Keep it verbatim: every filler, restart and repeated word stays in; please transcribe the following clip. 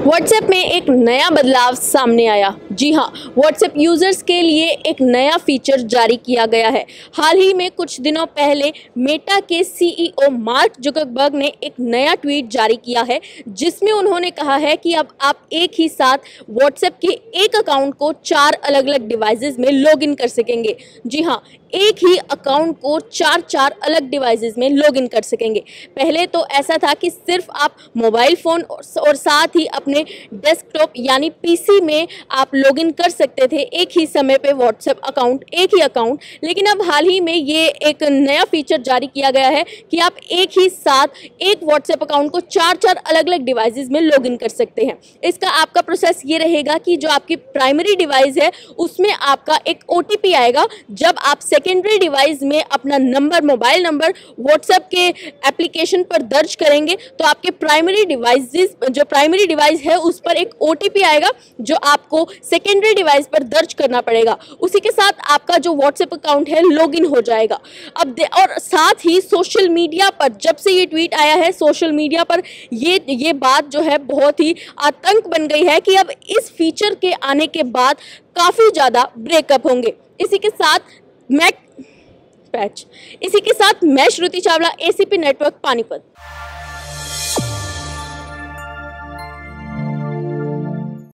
WhatsApp में एक नया बदलाव सामने आया। जी हाँ, व्हाट्सएप यूज़र्स के लिए एक नया फीचर जारी किया गया है। हाल ही में कुछ दिनों पहले मेटा के सीईओ मार्क जुकरबर्ग ने एक नया ट्वीट जारी किया है, जिसमें उन्होंने कहा है कि अब आप एक ही साथ व्हाट्सएप के एक अकाउंट को चार अलग अलग डिवाइसेस में लॉगिन कर सकेंगे। जी हाँ, एक ही अकाउंट को चार चार अलग डिवाइसेस में लॉगिन कर सकेंगे। पहले तो ऐसा था कि सिर्फ आप मोबाइल फ़ोन और साथ ही अपने डेस्कटॉप यानी पीसी में आप लॉगिन कर सकते थे एक ही समय पे व्हाट्सएप अकाउंट, एक ही अकाउंट। लेकिन अब हाल ही में ये एक नया फीचर जारी किया गया है कि आप एक ही साथ एक व्हाट्सएप अकाउंट को चार चार अलग अलग डिवाइसेस में लॉगिन कर सकते हैं। इसका आपका प्रोसेस ये रहेगा कि जो आपकी प्राइमरी डिवाइस है उसमें आपका एक ओटीपी आएगा। जब आप सेकेंडरी डिवाइस में अपना नंबर, मोबाइल नंबर व्हाट्सएप के एप्लीकेशन पर दर्ज करेंगे तो आपके प्राइमरी डिवाइसेस जो प्राइमरी डिवाइस है उस पर एक ओटीपी आएगा जो आपको सेकेंडरी डिवाइस पर दर्ज करना पड़ेगा। उसी के साथ आपका जो व्हाट्सएप अकाउंट है लॉगिन हो जाएगा। अब और साथ ही सोशल मीडिया पर जब से ये ट्वीट आया है, सोशल मीडिया पर ये ये बात जो है बहुत ही आतंक बन गई है कि अब इस फीचर के आने के बाद काफ़ी ज़्यादा ब्रेकअप होंगे। इसी के साथ मैं पैच इसी के साथ मैं श्रुति चावला, एसीपी नेटवर्क पानीपत।